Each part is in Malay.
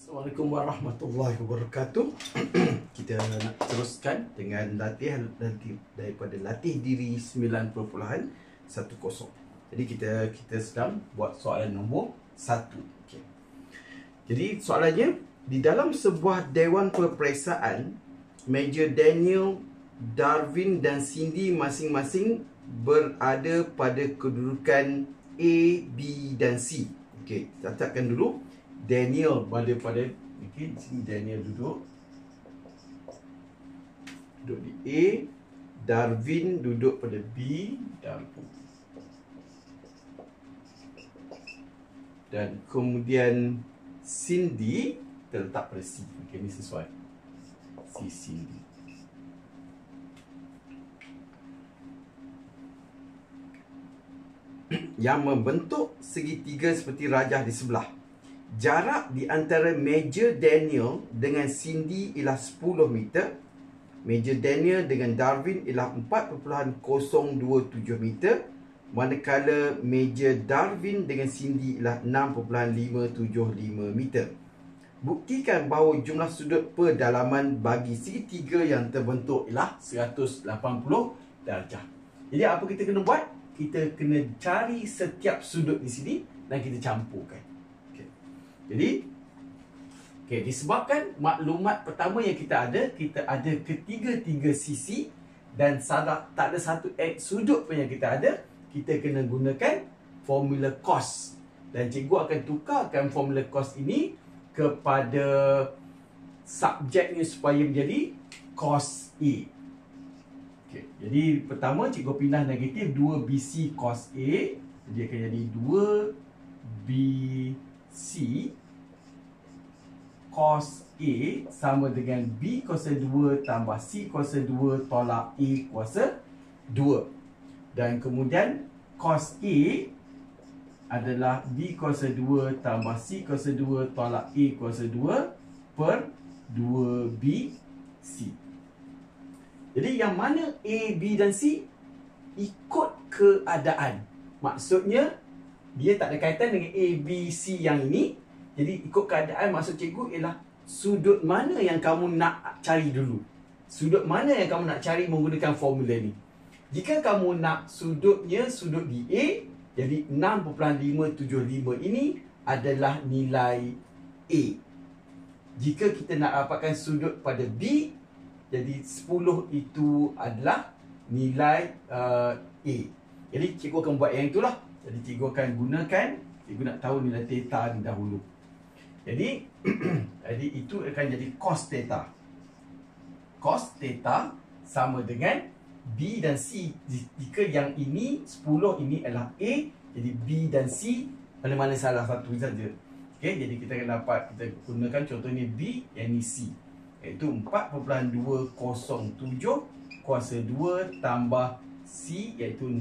Assalamualaikum warahmatullahi wabarakatuh. Kita nak teruskan dengan latihan daripada latih diri 9.10. Jadi kita sedang buat soalan nombor 1. Okay. Jadi soalannya, di dalam sebuah dewan peperiksaan, Major Daniel, Darwin dan Cindy masing-masing berada pada kedudukan A, B dan C. Okey, catatkan dulu. Daniel berada pada, okey, di sini Daniel duduk di A, Darwin duduk pada B, dan kemudian Cindy terletak pada C. Okey, ini sesuai. Cindy. Yang membentuk segitiga seperti rajah di sebelah. Jarak di antara Major Daniel dengan Cindy ialah 10 meter. Major Daniel dengan Darwin ialah 4.027 meter. Manakala Major Darwin dengan Cindy ialah 6.575 meter. Buktikan bahawa jumlah sudut perdalaman bagi segitiga yang terbentuk ialah 180 darjah. Jadi apa kita kena buat? Kita kena cari setiap sudut di sini dan kita campurkan. Jadi, disebabkan maklumat pertama yang kita ada ketiga-tiga sisi dan tak ada satu sudut pun yang kita ada, kita kena gunakan formula cos. Dan cikgu akan tukarkan formula cos ini kepada subjeknya supaya menjadi cos A. Okay. Jadi, pertama cikgu pindah negatif 2BC cos A. Jadi, akan jadi 2BC cos A sama dengan B kuasa 2 tambah C kuasa 2 tolak A kuasa 2. Dan kemudian cos A adalah B kuasa 2 tambah C kuasa 2 tolak A kuasa 2 per 2BC. Jadi yang mana A, B dan C? Ikut keadaan. Maksudnya dia tak ada kaitan dengan A, B, C yang ini. Jadi ikut keadaan maksud cikgu ialah sudut mana yang kamu nak cari dulu. Sudut mana yang kamu nak cari menggunakan formula ni. Jika kamu nak sudutnya sudut di A, jadi 6.575 ini adalah nilai A. Jika kita nak dapatkan sudut pada B, jadi 10 itu adalah nilai A. Jadi cikgu akan buat yang itulah. Jadi cikgu akan gunakan, cikgu nak tahu nilai theta ni dahulu. Jadi itu akan jadi cos theta. Cos theta sama dengan B dan C. Jika yang ini 10 ini adalah A, jadi B dan C mana-mana salah satu saja. Okey, jadi kita akan dapat, kita gunakan contohnya B, yang ini C. Iaitu 4.207 kuasa 2 tambah C iaitu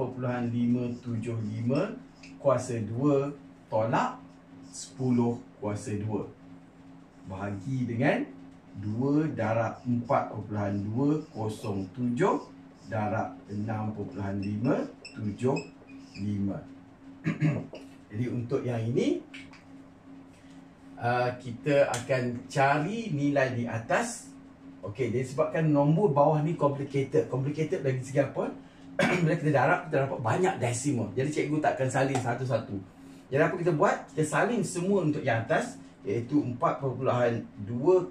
6.575 kuasa 2 tolak 10 kuasa 2 bahagi dengan 2 darab 4.207 darab 6.575. Jadi untuk yang ini kita akan cari nilai di atas. Okey, jadi sebabkan nombor bawah ni complicated. Complicated dari segi apa? Bila kita darab, kita dapat banyak decimal. Jadi cikgu tak akan salin satu-satu. Jadi apa kita buat? Kita salin semua untuk yang atas, iaitu 4.207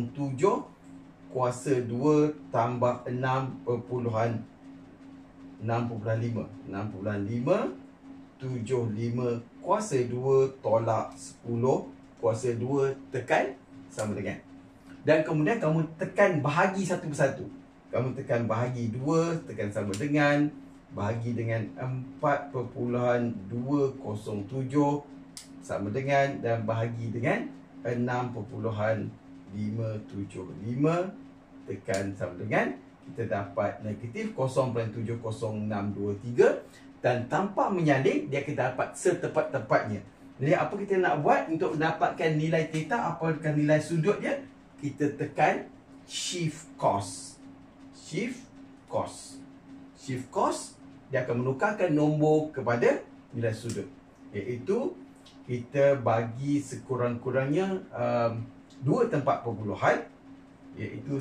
kuasa 2 tambah 6.5 6.575 kuasa 2 tolak 10 kuasa 2 tekan sama dengan. Dan kemudian kamu tekan bahagi satu persatu. Kamu tekan bahagi 2, tekan sama dengan, bahagi dengan 4.207 sama dengan, dan bahagi dengan 6.575 tekan sama dengan. Kita dapat negatif 0.70623 dan tanpa menyalin dia kita dapat setepat-tepatnya. Jadi apa kita nak buat untuk mendapatkan nilai theta, apakah nilai sudutnya? Kita tekan shift cos. Shift cos. Dia akan menukarkan nombor kepada nilai sudut. Iaitu kita bagi sekurang-kurangnya 2 tempat perpuluhan, iaitu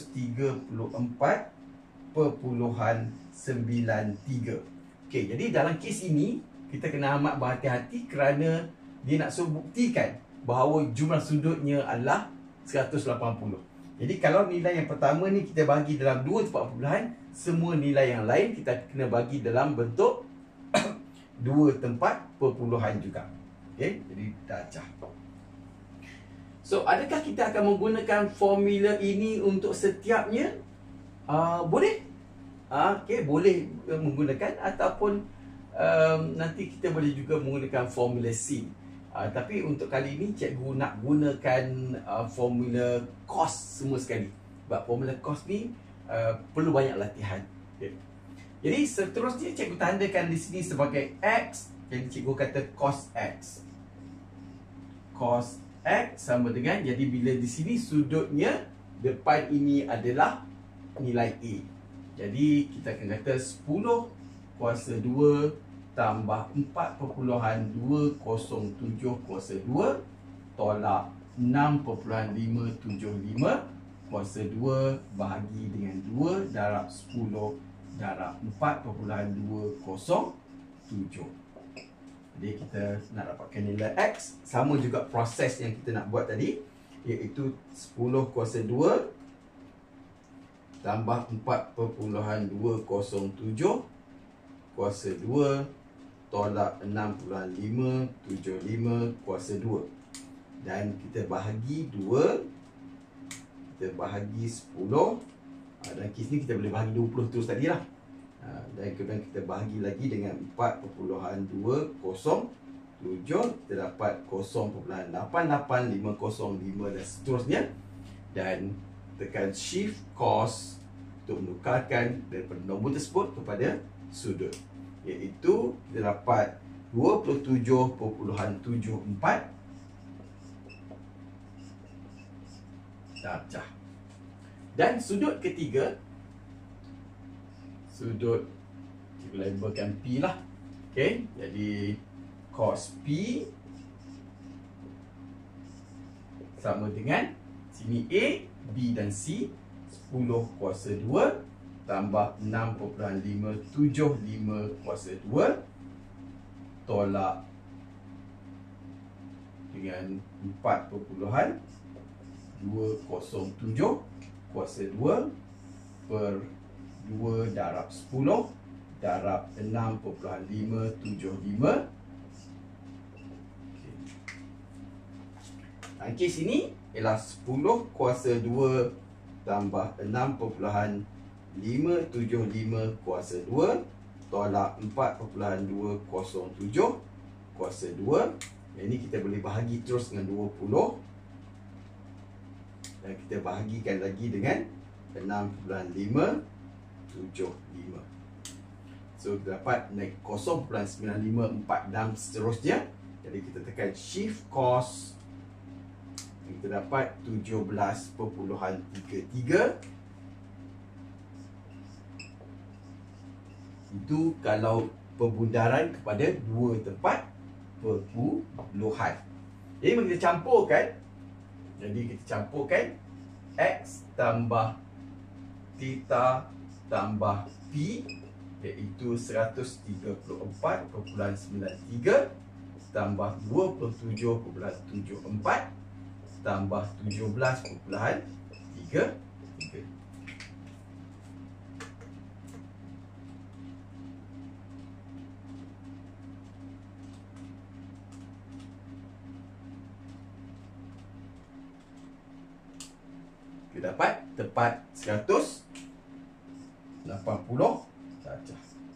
134.93. Okey, jadi dalam kes ini kita kena amat berhati-hati kerana dia nak suruh buktikan bahawa jumlah sudutnya adalah 180. Jadi kalau nilai yang pertama ni kita bagi dalam 2 tempat perpuluhan, semua nilai yang lain kita kena bagi dalam bentuk 2 tempat perpuluhan juga. Okey, jadi dah acah. So, adakah kita akan menggunakan formula ini untuk setiapnya? Boleh. Okey, boleh menggunakan, ataupun nanti kita boleh juga menggunakan formula C. Tapi untuk kali ini cikgu nak gunakan formula cos semua sekali. Sebab formula cos ni perlu banyak latihan. Okay. Jadi seterusnya cikgu tandakan di sini sebagai X. Jadi cikgu kata cos X. Cos X sama dengan, jadi bila di sini sudutnya depan ini adalah nilai A. Jadi kita akan kata 10 kuasa 2 tambah 4.207 kuasa 2 tolak 6.575 kuasa 2 bahagi dengan 2 darab 10 darab 4.207. Jadi kita nak dapatkan nilai X, sama juga proses yang kita nak buat tadi, iaitu 10 kuasa 2 tambah 4.207 kuasa 2 tolak 6.575 kuasa 2. Dan kita bahagi 2, kita bahagi 10. Dan kes ni kita boleh bahagi 20 terus tadi lah. Dan kemudian kita bahagi lagi dengan 4.207, kita dapat 0.88505 dan seterusnya. Dan tekan shift cos untuk menukarkan daripada nombor tersebut kepada sudut, iaitu kita dapat 27.74 darjah. Dan sudut ketiga, sudut kita labelkan P lah. Okey, jadi cos P sama dengan sini A, B dan C, 10 kuasa 2 tambah 6.575 kuasa 2 tolak dengan 4.207 kuasa 2 per 2 darab 10 darab 6.575. Kes ini ialah 10 kuasa 2 tambah 6.575 kuasa 2 tolak 4.207 kuasa 2. Yang ini kita boleh bahagi terus dengan 20. Dan kita bahagikan lagi dengan 6.575. So kita dapat 0.954 dan seterusnya. Jadi kita tekan shift cos, kita dapat 17.33. Itu kalau pembundaran kepada 2 tempat perpuluhan. Jadi bila kita campurkan, X tambah theta tambah P, iaitu 134.93 tambah 27.74 tambah 17.33. Kita dapat tepat 180 darjah.